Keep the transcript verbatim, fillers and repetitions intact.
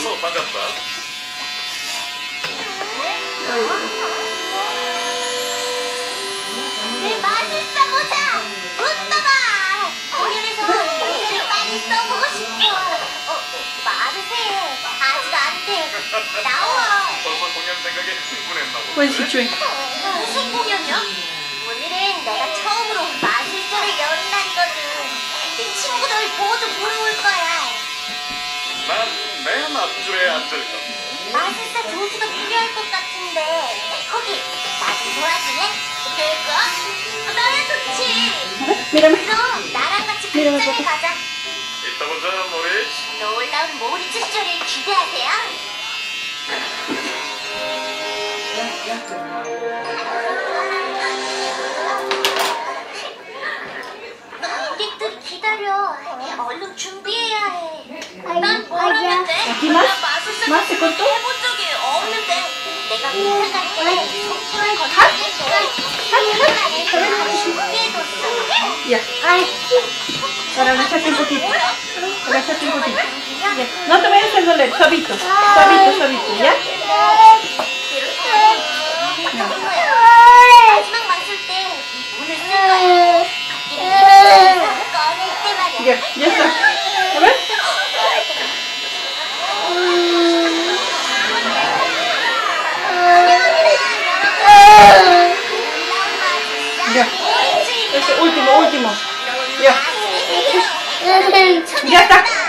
만나서 반갑다. 내 맛을 써보자. 웃어봐. 공연에서 노래를 많이 써보고 싶어. 어, 마르세. 아직 안 돼. 나와. 벌써 공연 생각에 흥분했나 보다. What is he doing? 무슨 공연이야? 오늘은 내가 처음으로 마술쇼를 여는 날이거든. 내 친구들 모두 부러울 거야. 난 맨 앞줄에 앉을 거야. 마술사 조수가 필요할 것 같은데 거기 나 좀 도와줄래? 내가? 나야 좋지. Mírame. 그럼 나랑 같이 미래를 극장에 보고. 가자. 이따 보자, 모리츠. 놀라운 모리츠 쇼를 기대하세요. 고객들이 기다려. 얼른 준비해야 해. 난 뭘 하면 돼? Aquí más. 나 마술사 Más se cortó. 해본 적이 없는데. 내가 부탁할 때 손을 건드릴 때 준비해뒀어. Ya. Ahora agáchate un poquito. Agáchate un poquito. Ya. No te vayas a doler. Suavito. Suavito, suavito. ¿Ya? 마지막 마술 때 문을 쓸 거야. 꺼낼 때 말이야. Ya. Ya está. A ver. Ya. Ese último, último. Ya. Ya está.